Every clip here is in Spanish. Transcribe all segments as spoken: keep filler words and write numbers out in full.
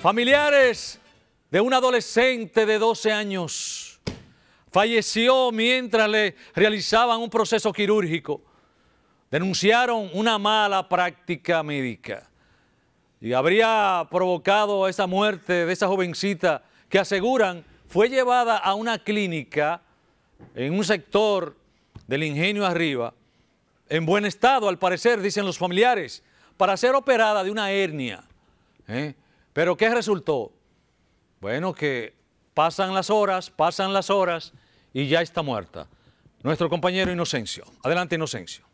Familiares de un adolescente de doce años falleció mientras le realizaban un proceso quirúrgico. Denunciaron una mala práctica médica y habría provocado esa muerte de esa jovencita que aseguran fue llevada a una clínica en un sector del Ingenio Arriba, en buen estado al parecer, dicen los familiares, para ser operada de una hernia. ¿Eh? ¿Pero qué resultó? Bueno, que pasan las horas, pasan las horas y ya está muerta. Nuestro compañero Inocencio. Adelante, Inocencio.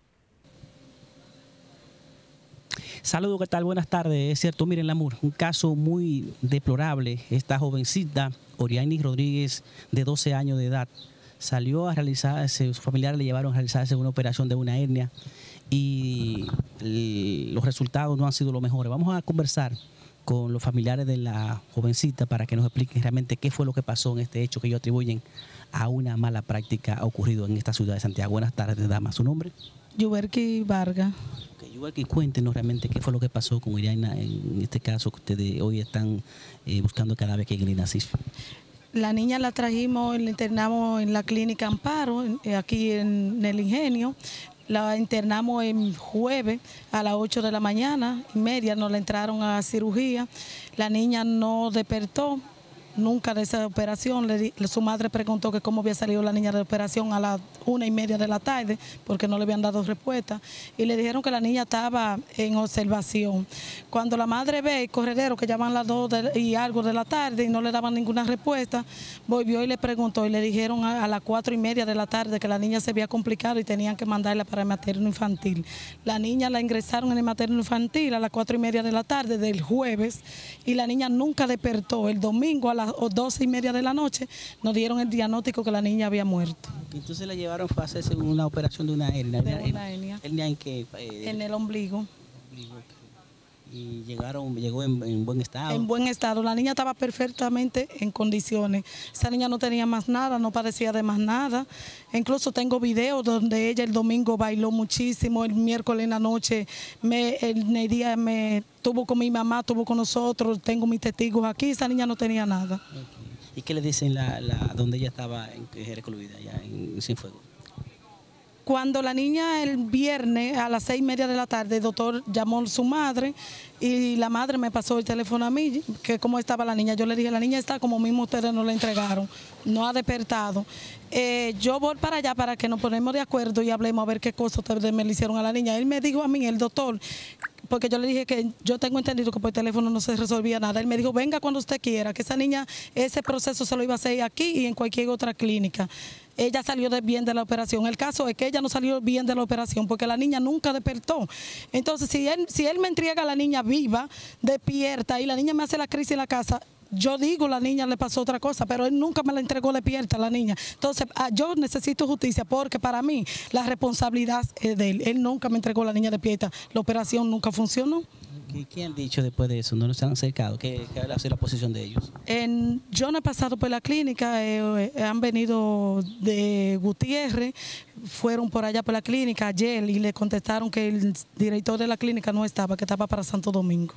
Saludos, ¿qué tal? Buenas tardes. Es cierto, miren, Lamur, un caso muy deplorable. Esta jovencita, Oriani Rodríguez, de doce años de edad, salió a realizarse, sus familiares le llevaron a realizarse una operación de una hernia y los resultados no han sido los mejores. Vamos a conversar con los familiares de la jovencita para que nos expliquen realmente qué fue lo que pasó en este hecho que ellos atribuyen a una mala práctica ocurrido en esta ciudad de Santiago. Buenas tardes, dama. ¿Su nombre? Yuberki Vargas. Okay, Yuberki, cuéntenos realmente qué fue lo que pasó con Iriana en este caso que ustedes hoy están eh, buscando cada vez que en el INASIF. La niña la trajimos, la internamos en la clínica Amparo, aquí en el Ingenio. La internamos el jueves a las ocho de la mañana y media, nos la entraron a cirugía. La niña no despertó nunca de esa operación. Le di, su madre preguntó que cómo había salido la niña de la operación a las una y media de la tarde, porque no le habían dado respuesta. Y le dijeron que la niña estaba en observación. Cuando la madre ve el corredero que llaman las dos de, y algo de la tarde y no le daban ninguna respuesta, volvió y le preguntó y le dijeron a, a las cuatro y media de la tarde que la niña se había complicado y tenían que mandarla para el materno infantil. La niña la ingresaron en el materno infantil a las cuatro y media de la tarde del jueves y la niña nunca despertó. El domingo a las doce y media de la noche nos dieron el diagnóstico que la niña había muerto. Entonces la llevaron fue a hacerse una operación de una hernia. De una hernia. ¿Hernia en qué? Eh, en el ombligo. Y llegaron, llegó en, en buen estado. En buen estado. La niña estaba perfectamente en condiciones. Esa niña no tenía más nada, no padecía de más nada. Incluso tengo videos donde ella el domingo bailó muchísimo, el miércoles en la noche, me, el, el día me estuvo con mi mamá, estuvo con nosotros, tengo mis testigos aquí, esa niña no tenía nada. Okay. ¿Y qué le dicen la, la, donde ella estaba en, recluida, allá en, en Cienfuegos? Cuando la niña el viernes a las seis y media de la tarde, el doctor llamó a su madre y la madre me pasó el teléfono a mí, que cómo estaba la niña. Yo le dije, la niña está como mismo ustedes nos la entregaron, no ha despertado. Eh, yo voy para allá para que nos ponemos de acuerdo y hablemos a ver qué cosas ustedes me le hicieron a la niña. Él me dijo a mí, el doctor, porque yo le dije que yo tengo entendido que por teléfono no se resolvía nada. Él me dijo, venga cuando usted quiera, que esa niña, ese proceso se lo iba a hacer aquí y en cualquier otra clínica. Ella salió de bien de la operación. El caso es que ella no salió bien de la operación porque la niña nunca despertó. Entonces, si él, si él me entrega a la niña viva, despierta, y la niña me hace la crisis en la casa, yo digo, la niña le pasó otra cosa, pero él nunca me la entregó despierta a la niña. Entonces, yo necesito justicia porque para mí la responsabilidad es de él. Él nunca me entregó la niña despierta. La operación nunca funcionó. ¿Qué han dicho después de eso? ¿No se han acercado? ¿Qué, qué ha sido la posición de ellos? En, yo no he pasado por la clínica, eh, eh, han venido de Gutiérrez, fueron por allá por la clínica ayer y le contestaron que el director de la clínica no estaba, que estaba para Santo Domingo.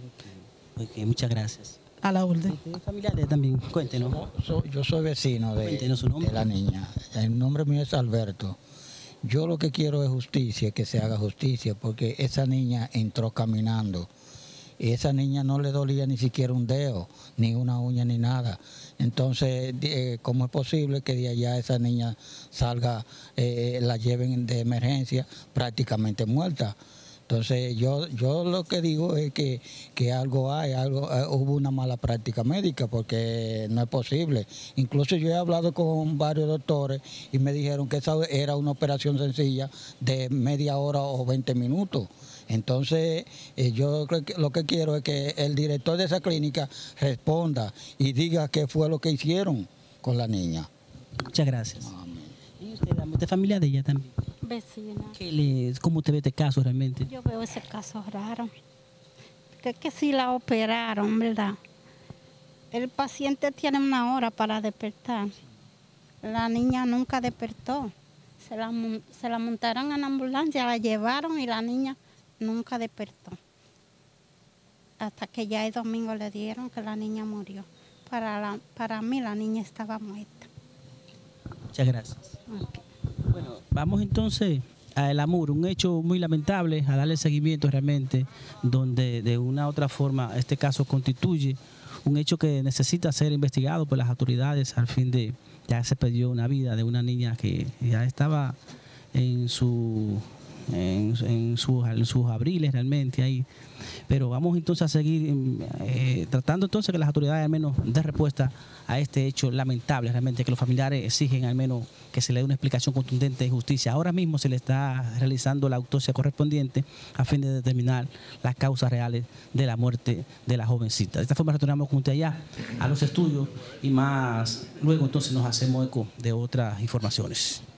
Ok, okay, muchas gracias. A la orden. Familiares también, cuéntenos. Yo, yo soy vecino de, de la niña. El nombre mío es Alberto. Yo lo que quiero es justicia, que se haga justicia, porque esa niña entró caminando y esa niña no le dolía ni siquiera un dedo, ni una uña, ni nada. Entonces, eh, ¿cómo es posible que de allá esa niña salga, eh, la lleven de emergencia prácticamente muerta? Entonces yo yo lo que digo es que, que algo hay, algo eh, hubo una mala práctica médica porque no es posible. Incluso yo he hablado con varios doctores y me dijeron que esa era una operación sencilla de media hora o veinte minutos. Entonces eh, yo lo que quiero es que el director de esa clínica responda y diga qué fue lo que hicieron con la niña. Muchas gracias. Amén. ¿Y usted, usted familia de ella también? Vecina. ¿Qué le, ¿Cómo usted ve este caso realmente? Yo veo ese caso raro. Que, que si la operaron, ¿verdad? El paciente tiene una hora para despertar. La niña nunca despertó. Se la, se la montaron en la ambulancia, la llevaron y la niña nunca despertó. hasta que ya el domingo le dieron que la niña murió. Para, la, para mí la niña estaba muerta. Muchas gracias. Okay. Bueno, vamos entonces a El Amur, un hecho muy lamentable, a darle seguimiento realmente, donde de una u otra forma este caso constituye un hecho que necesita ser investigado por las autoridades al fin de, ya se perdió una vida de una niña que ya estaba en su en, en, sus, en sus abriles realmente ahí. Pero vamos entonces a seguir eh, tratando entonces que las autoridades al menos den respuesta a este hecho lamentable, realmente que los familiares exigen al menos que se le dé una explicación contundente de justicia. Ahora mismo se le está realizando la autopsia correspondiente a fin de determinar las causas reales de la muerte de la jovencita. De esta forma retornamos con usted allá a los estudios y más luego entonces nos hacemos eco de otras informaciones.